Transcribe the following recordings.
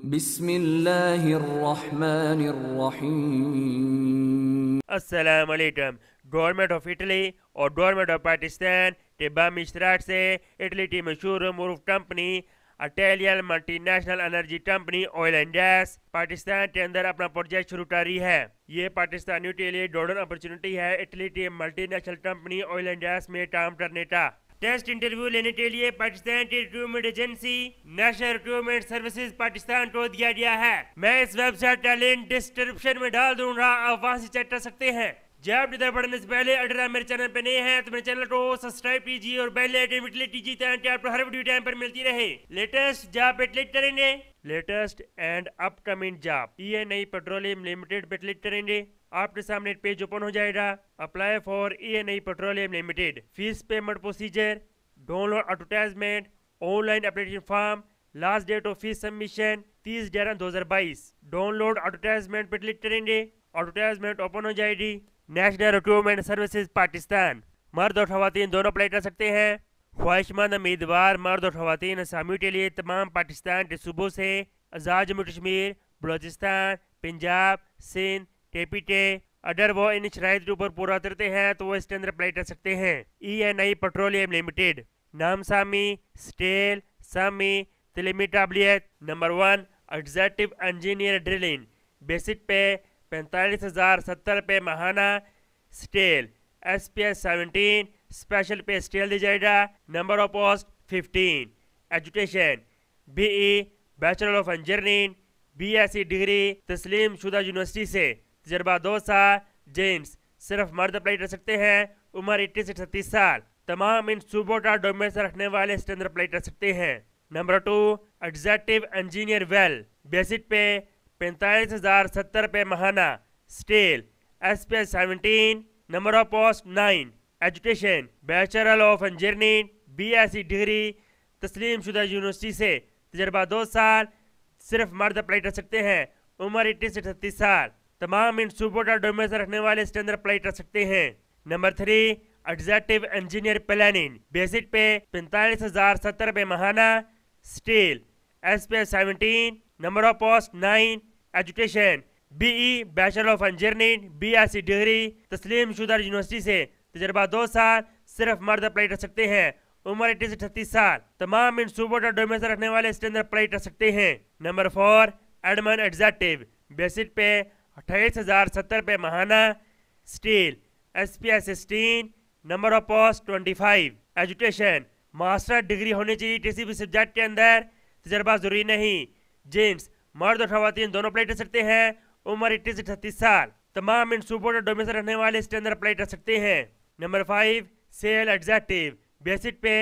बिस्मिल्लाहिर्रहमानिर्रहीम। अस्सलाम वालेकुम। गवर्नमेंट ऑफ इटली और गवर्नमेंट ऑफ पाकिस्तान के बामी इश्तराक से इटली की मशहूर मरूफ company Italian multinational energy company oil and gas Pakistan के अंदर अपना प्रोजेक्ट शुरू कर रही है। ये पाकिस्तानियों के लिए गोल्डन अपॉर्चुनिटी है इटली की multinational company oil and gas में काम करने का। टेस्ट इंटरव्यू लेने के लिए पाकिस्तान की recruitment agency national recruitment services Pakistan को दिया गया है। मैं इस वेबसाइट का लिंक डिस्क्रिप्शन में डाल दूंगा, आप वहां से चेक कर सकते हैं। जब इधर बढ़ने से पहले अगर आप मेरे चैनल पे नए हैं तो मेरे चैनल को सब्सक्राइब कीजिए और बेल आइकन क्लिक कीजिए ताकि आपको हर वीडियो टाइम पर मिलती रहे। लेटेस्ट जॉब पे क्लिक करेंगे, latest and upcoming job ENI petroleum limited पे क्लिक करेंगे, आपके सामने एक पेज ओपन हो जाएगा। Apply for ENI petroleum limited, fees payment procedure, download advertisement, online application form, last date of fees submission 30/11/2022। Download advertisement पे click करेंगे, advertisement open हो जाएगी। नेशनल रिक्रूटमेंट सर्विसेज पाकिस्तान, मर्द और खवातीन दोनों अप्लाई कर सकते हैं। ख्वाहिशमंद उम्मीदवार मर्द और खवातीन असामियों के लिए तमाम पाकिस्तान के सूबों से आज़ाद जम्मू कश्मीर, बलूचिस्तान, पंजाब, सिंध, KPK अगर वो इन शराइत के ऊपर पूरा उतरते हैं तो वो इसके अंदर अप्लाई कर सकते हैं। ENI पेट्रोलियम लिमिटेड, नाम सामी, स्टेल, सामी, तलीमी काबिलियत number 1 executive engineer drilling, basic pay 45,070 रुपये माहाना, स्टेल SPS 17, स्पेशल पे स्टेल दी जाएगा। Number of post 15। Education BE bachelor of engineering, BSc degree तस्लीम शुदा यूनिवर्सिटी से, तजर्बा 2 साल। जेंट्स सिर्फ मर्द अप्लाई कर सकते हैं, उम्र 18 से 36 साल। तमाम इन सूबों का डोमेन रखने वाले इसके अंदर अप्लाई कर सकते हैं। Number 2 executive engineer well, basic pay 45,070 रुपये माहाना, स्टेल SPS 17, number of post 9। Education bachelor of engineering, BSc degree तस्लीम शुदा यूनिवर्सिटी से, तजर्बा 2 साल। सिर्फ मर्द अप्लाई कर सकते हैं, उम्र 18 से 36 साल। तमाम इन सूबों का डोमेन रखने वाले इसके अंदर अप्लाई कर सकते हैं। Number 3 executive engineer planning, basic pay 45,070 रुपये माहाना, steel SPS 17, number of post 9। Education BE bachelor of engineering, BSc degree तस्लीम शुदा यूनिवर्सिटी से, तजर्बा 2 साल। सिर्फ मर्द अप्लाई कर सकते हैं, उम्र 18 से 36 साल। तमाम इन सूबों का डोमेन रखने वाले इसके अंदर अप्लाई कर सकते हैं। Number 4 Edmund executive, basic pay 28,070 रुपये माहाना, steel SPS 16, number of post 25। Education master degree होनी चाहिए किसी भी सब्जेक्ट के अंदर, तजर्बा जरूरी नहीं। जेंट्स मर्द और खवातीन दोनों अप्लाई कर सकते हैं, उम्र 18 से 36 साल। तमाम इन सूबों के डोमेन रहने वाले इसके अंदर अप्लाई कर सकते हैं। Number 5 cell executive, basic pay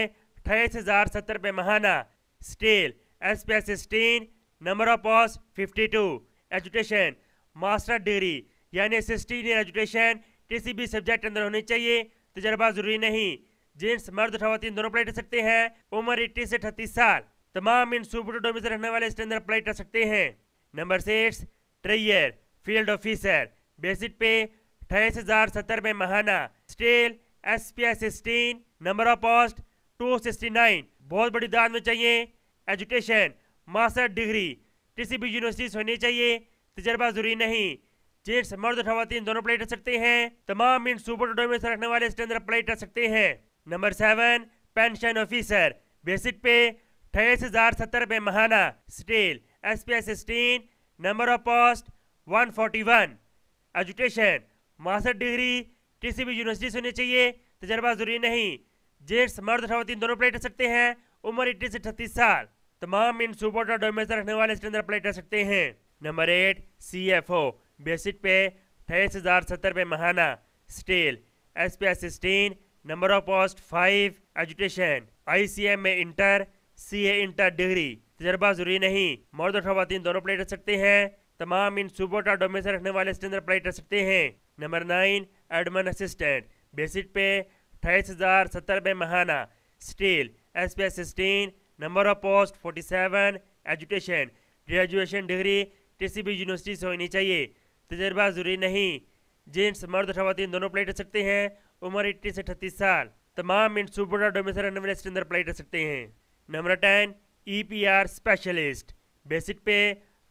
28,070 रुपये माहाना, steel SPS 16, number of post 52। Education master degree यानी 16 ईयर एजुकेशन किसी भी सब्जेक्ट के अंदर होनी चाहिए, तजर्बा जरूरी नहीं। जेंट्स मर्द खवातीन दोनों अप्लाई कर सकते हैं, उम्र 18 से 38 साल। तमाम इन सूबों डोमेन से रहने वाले इसके अंदर अप्लाई कर सकते हैं। नंबर 6 ट्रेयर फील्ड ऑफिसर, बेसिक पे 28,070 रुपये माहाना, steel SPS 16, number of post 269। बहुत बड़ी दाद में चाहिए। एजुकेशन मास्टर डिग्री किसी भी यूनिवर्सिटी से होनी चाहिए, तजर्बा जरूरी नहीं। जेंट्स मर्द खवातीन दोनों अप्लाई कर सकते हैं, तमाम इन सूबों डोमेन से रहने वाले इसके अंदर अप्लाई कर सकते हैं। Number 7 pension officer, basic pay 28,070 रुपये माहाना, steel SPS 16, number of post 141। Education master degree किसी भी यूनिवर्सिटी से होनी चाहिए, तजर्बा जरूरी नहीं। जेंट्स मर्द खवातीन दोनों अप्लाई कर सकते हैं, उम्र 18 से 36 साल। तमाम इन सूबों का डोमेन रखने वाले इसके अंदर अप्लाई कर सकते हैं। नंबर 8 CFO, बेसिक पे 28,070 रुपये माहाना, steel SPS 16, number of post 5। Education ICM में इंटर CA इंटर डिग्री, तजर्बा जरूरी नहीं। मर्द और खवातीन दोनों अप्लाई कर सकते हैं, तमाम इन सूबों का डोमेन से रखने वाले इसके अंदर अप्लाई कर सकते हैं। Number 9 Edmund assistant, basic pay 28,070 रुपये माहाना, steel SPS 16, number of post 47। Education graduation degree किसी भी यूनिवर्सिटी से होनी चाहिए, तजर्बा जरूरी नहीं। जेंट्स मर्द खवातीन दोनों अप्लाई कर सकते हैं, उम्र 18 से 38 साल। तमाम इन सूबों का डोमेन रहने वाले इसके अंदर अप्लाई कर सकते हैं। Number 10 EPR specialist, basic pay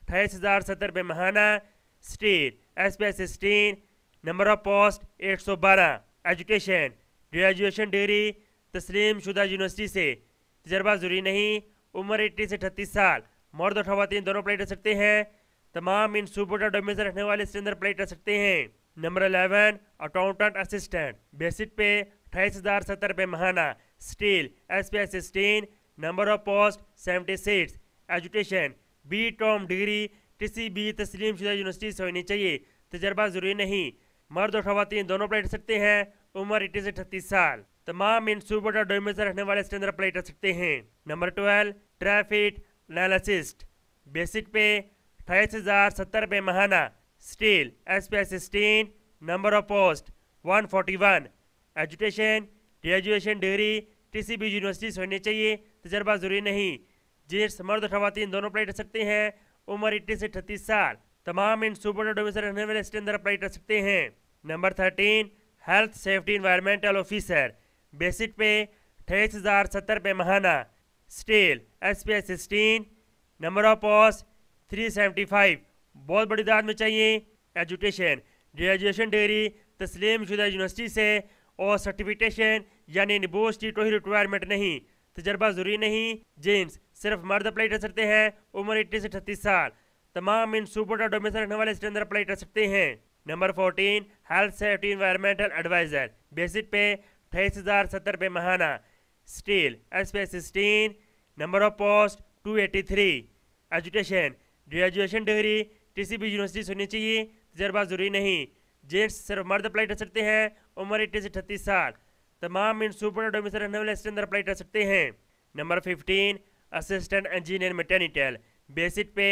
28,070 माहाना। स्टेट SPS 16, number of post 112। Education graduation degree तस्लीम शुदा यूनिवर्सिटी से, तजर्बा ज़रूरी नहीं। उम्र 18 से 38 साल, मर्द और ख़वातीन दोनों अप्लाई कर सकते हैं। तमाम इन सूबों और डोमेन से रखने वाले इसके अंदर अप्लाई कर सकते हैं। Number 11 accountant assistant, basic pay 28,070 माहाना। Steel SPS 16, number of post 76। Education B टॉम डिग्री किसी भी तस्लीम शुदा यूनिवर्सिटी से होनी चाहिए, तजर्बा ज़रूरी नहीं। मर्द और ख़वातीन दोनों अप्लाई कर सकते हैं। उम्र 18 से 38 साल, तमाम इन सूबों और डोमेन से रखने वाले इसके अंदर अप्लाई कर सकते हैं। Number 12 traffic analyst, basic pay 28,070 माहाना। Steel SPS 16, number of post 141। Education graduation degree किसी भी यूनिवर्सिटी से होनी चाहिए, तजर्बा ज़रूरी नहीं। जिस मर्द और ख़वातीन दोनों अप्लाई कर सकते हैं। उम्र 18 से 38 साल, तमाम इन सूबों और डोमेन से रहने वाले इसके अंदर अप्लाई कर सकते हैं। Number 13 health safety environmental officer, basic pay 28,070 माहाना। Steel SPS 16, number of post 375, बहुत बड़ी दाद में चाहिए। एजुकेशन ग्रेजुएशन डिग्री तस्लीम शुदा यूनिवर्सिटी से और सर्टिफिकेशन यानी निबोस की कोई रिक्वायरमेंट नहीं, तजर्बा ज़रूरी नहीं। जेंट्स सिर्फ मर्द अप्लाई कर सकते हैं। उम्र 18 से 38 साल, तमाम इन सूबों और डोमेन से रखने वाले इसके अंदर अप्लाई कर सकते हैं। Number 14 health safety environmental adviser, basic pay 28,070 माहाना। Steel SPS 16, number of post 283। Education graduation degree किसी भी यूनिवर्सिटी से होनी चाहिए, तजर्बा ज़रूरी नहीं। जेंट्स सिर्फ मर्द अप्लाई कर सकते हैं। उम्र 18 से 38 साल, तमाम इन सूबों और डोमेन से रहने वाले इसके अंदर अप्लाई कर सकते हैं। Number 15 assistant engineer mechanical, basic pay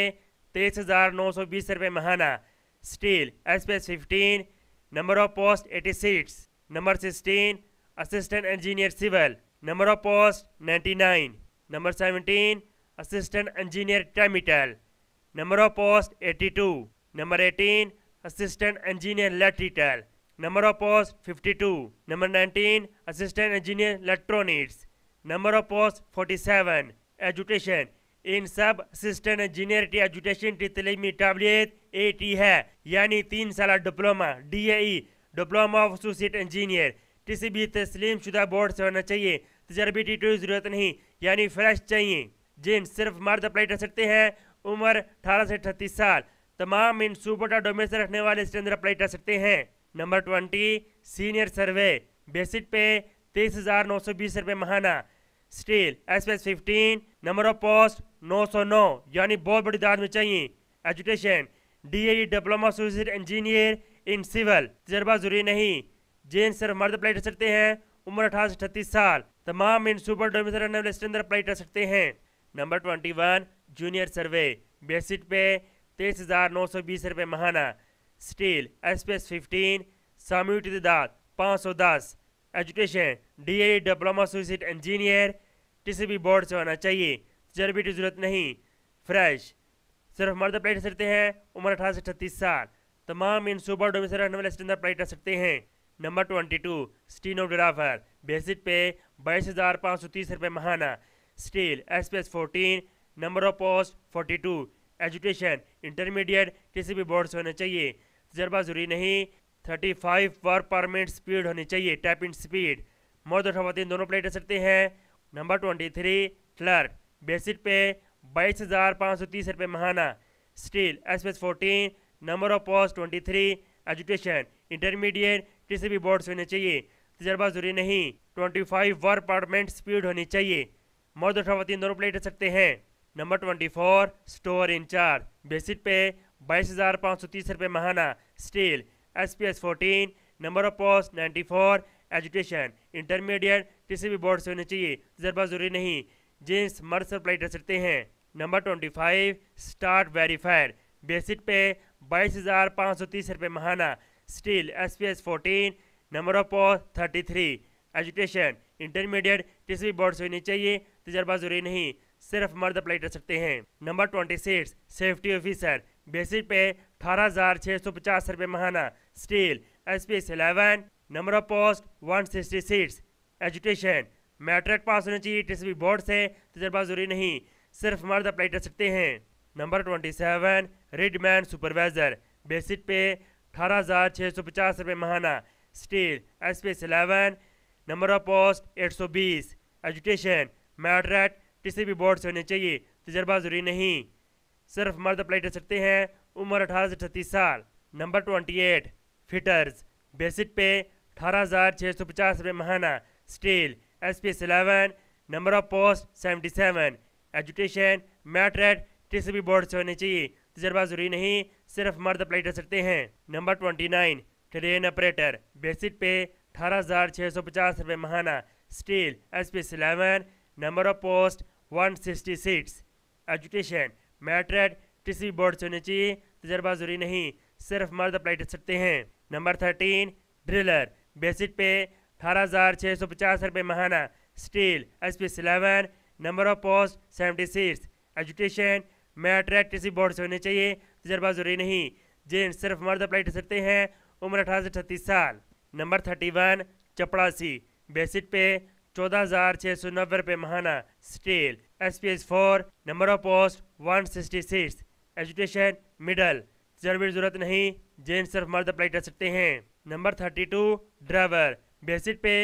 23,920 माहाना। Steel SPS 15, number of post 86। Number 16 assistant engineer civil, number of post 99। Number 17 assistant engineer chemical, number of post 82। Number 18 assistant engineer electrical, number of post 52। Number 19 assistant engineer electronics, number of post 47। Education in sub assistant engineer की education की तलीमी काबिलियत AT है, यानी 3 साल diploma DAE diploma of associate engineer किसी भी तस्लीम शुदा बोर्ड से होना चाहिए, तजर्बे की कोई ज़रूरत नहीं, यानी फ्रेश चाहिए। जिन सिर्फ मर्द अप्लाई कर सकते हैं। उम्र 18 से 38 साल, तमाम इन सूबों और डोमेन से रखने वाले इसके अंदर अप्लाई कर सकते हैं। नंबर 20 सीनियर सर्वे, बेसिक पे 23,920 माहाना। Steel SPS 15, number of post 909, यानी बहुत बड़ी दाद में चाहिए। Education DAE diploma associate engineer in civil, तजर्बा ज़रूरी नहीं। जेंट्स सिर्फ मर्द अप्लाई कर सकते हैं। उम्र 18 से 38 साल, तमाम इन सुपर डोमेन से रहने वाले इसके अंदर अप्लाई कर सकते हैं। नंबर 21 जूनियर सर्वे, बेसिक पे 23,920 माहाना। स्टील SPS 15, सामूहिक तादाद 510। Education DAE diploma associate engineer किसी भी बोर्ड से होना चाहिए, तजर्बे की ज़रूरत नहीं। फ्रेश सिर्फ मर्द अप्लाई कर सकते हैं। उम्र 18 से 38 साल, तमाम इन सुपर डोमेन से रहने वाले इसके अंदर अप्लाई कर सकते हैं। नंबर 22 स्टीनोग्राफर, बेसिक पे 22,530 माहाना। Steel SPS 14, number of post 42। Education intermediate किसी भी बोर्ड से होना चाहिए, तजर्बा ज़रूरी नहीं। 35 वर्क परमिट स्पीड होनी चाहिए, टाइपिंग स्पीड। मर्द और ख़वातीन दोनों अप्लाई कर सकते हैं। नंबर 23 क्लर्क, बेसिक पे 22,530 माहाना। Steel SPS 14, number of post 23। Education intermediate किसी भी बोर्ड से होनी चाहिए, तजर्बा ज़रूरी नहीं। 25 वर्क परमिट स्पीड होनी चाहिए, मर्द और ख़वातीन दोनों अप्लाई कर सकते हैं। Number 24 store incharge, basic pay 22,530 माहाना। Steel SPS 14, number of post 94। Education intermediate किसी भी बोर्ड से होनी चाहिए, तजर्बा ज़रूरी नहीं। जेंट्स मर्द से अप्लाई कर सकते हैं। Number 25 start verifier, basic pay 22,530 माहाना। Steel SPS 14, number of post 33। Education intermediate किसी भी बोर्ड से होनी चाहिए, तजर्बा ज़रूरी नहीं, सिर्फ मर्द अप्लाई कर सकते हैं। Number 26 safety officer, basic pay 18,650 माहाना। Steel SPS 11, number of post 166। Education matric pass होना चाहिए किसी भी बोर्ड से, तजर्बा ज़रूरी नहीं, सिर्फ मर्द अप्लाई कर सकते हैं। नंबर 27 रिडमैन सुपरवाइजर, बेसिक पे 18,650 रुपये महाना। Steel SPS 11, number of post 820। Education मैट्रेट किसी भी बोर्ड से होने चाहिए, तजर्बा जरूरी नहीं, सिर्फ मर्द अप्लाई कर सकते हैं, उम्र 18 से 36 साल। नंबर 28 फिटर्स, बेसिक पे 18,650 रुपये महाना। Steel SPS 11, number of post 77। Education मैट्रेट किसी भी बोर्ड से होने चाहिए, तजर्बा जरूरी नहीं, सिर्फ मर्द अप्लाई कर सकते हैं। Number 29 train operator, basic pay 18,650 रुपये महाना। Steel SPS 11, number of post 166। Education मैट्रेट किसी बोर्ड से होने चाहिए, तजर्बा जरूरी नहीं, सिर्फ मर्द अप्लाई कर सकते हैं। नंबर 13 ड्रिलर, बेसिक पे 18,650 रुपये महाना। Steel SPS 11, number of post 76। Education मैट्रेट किसी बोर्ड से होने चाहिए, तजर्बा जरूरी नहीं, जेंट्स सिर्फ मर्द अप्लाई कर सकते हैं, उम्र 18 से 36 साल। नंबर 31 चपड़ासी, बेसिक पे 14,690 रुपये महाना। Steel SPS 4, number of post 166। Education middle, तजर्बे की जरूरत नहीं, जेंट्स सिर्फ मर्द अप्लाई कर सकते हैं। नंबर 32 ड्राइवर, बेसिक पे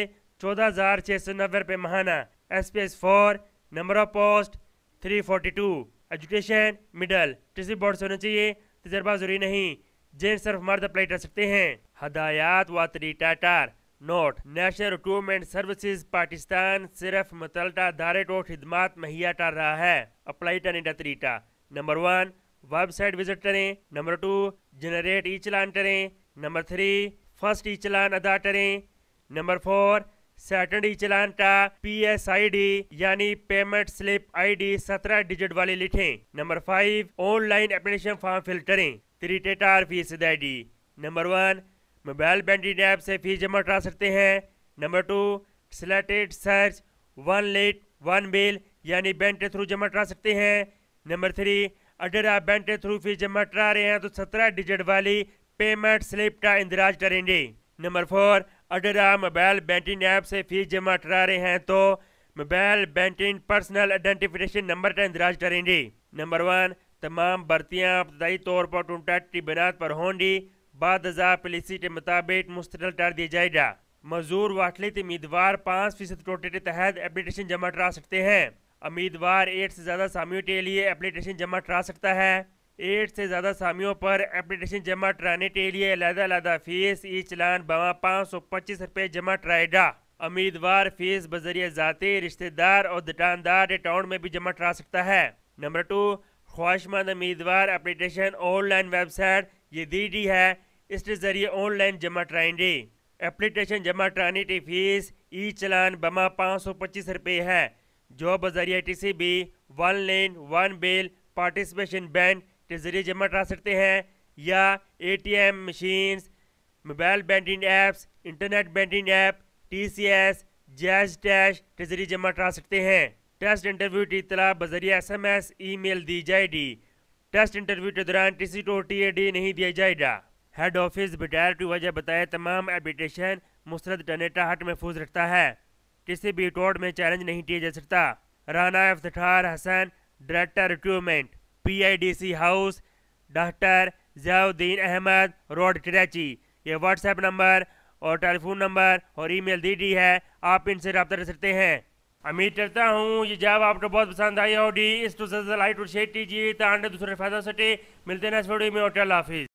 14,690 रुपये महाना। SPS 4, number of post 342। Education middle, किसी बोर्ड से होना चाहिए, तजर्बा जरूरी नहीं, जेंट्स सिर्फ मर्द अप्लाई कर सकते हैं। हदायत व तरीका कार note, national recruitment services Pakistan सिर्फ मुतलका दायरे को खिदमात मुहैया कर रहा है। अप्लाई करने का तरीका, नंबर 1 वेबसाइट विजिट करें। नंबर 2 जनरेट ई चलान करें। नंबर 3 फर्स्ट ई चलान अदा करें। नंबर 4 सेकंड ई चलान का PSID यानी पेमेंट स्लिप ID 17 डिजिट वाली लिखें। Number 5 online application form fill करें। तरीक़ेकार फीस अदायगी, नंबर 1 मोबाइल बैंकिंग ऐप से फीस जमा करा सकते हैं। नंबर 2 सिलेक्टेड सर्च 1 लेट 1 बिल यानी बैंक के थ्रू जमा करा सकते हैं। नंबर 3 अगर आप बैंक के थ्रू फीस जमा करा रहे हैं तो 17 डिजिट वाली पेमेंट स्लिप का इंदराज करेंगे। नंबर 4 अगर आप मोबाइल बैंकिंग ऐप से फीस जमा करा रहे हैं तो mobile banking personal identification number का इंदराज करेंगे। नंबर 1 तमाम भर्तियाँ इब्तदाई तौर पर कॉन्ट्रैक्ट की बुनियाद पर होंगी, बाद पॉलिसी के मुताबिक मुस्तकिल कर दिया जाएगा। मजदूर वाखलित उम्मीदवार 5% कोटे के तहत एप्लीकेशन जमा करा सकते हैं। उम्मीदवार 8 से ज़्यादा सामियों के लिए एप्लीकेशन जमा करा सकता है। 8 से ज़्यादा सामियों पर एप्लीकेशन जमा कराने के लिए अलग-अलग फीस ई चलान बवा 525 रुपये जमा कराएगा। उम्मीदवार फीस बजरिए ज़ाती रिश्तेदार और दुकानदार के अकाउंट में भी जमा करा सकता है। नंबर 2 ख्वाहिशमंद उम्मीदवार एप्लीकेशन ऑनलाइन वेबसाइट ये दी गई है, इसके ज़रिए ऑनलाइन जमा कराएंगे। एप्लीकेशन जमा कराने की फीस ई चलान बमा 525 रुपये है, जो बजरिए किसी भी 1 लेन 1 बिल पार्टिसिपेशन बैंक के ज़रिए जमा करा सकते हैं या ATM machines, mobile banking apps, internet banking app, TCS, Jazz cash के ज़रिए जमा करा सकते हैं। टेस्ट इंटरव्यू की इतला बजरिए SMS ईमेल दी जाएगी। टेस्ट इंटरव्यू के दौरान किसी को TAD नहीं दिया जाएगा। हेड ऑफिस बगैर की वजह बताए तमाम एप्लीकेशन मुस्तरद करने का हक महफूज रखता है, किसी भी कोर्ट में चैलेंज नहीं किया जा सकता। Rana Iftikhar Hasan, director recruitment, PIDC house, doctor Ziauddin Ahmed road Karachi. ये व्हाट्सएप नंबर और टेलीफोन नंबर और ईमेल दी गई है, आप इनसे रब्ता कर सकते हैं। उम्मीद करता हूँ ये जवाब आपको बहुत पसंद आई होगी। इस तो लाइक और शेयर कीजिए ताकि दूसरे फायदा सके। मिलते हैं नेक्स्ट वीडियो में और अल्लाह हाफिज़।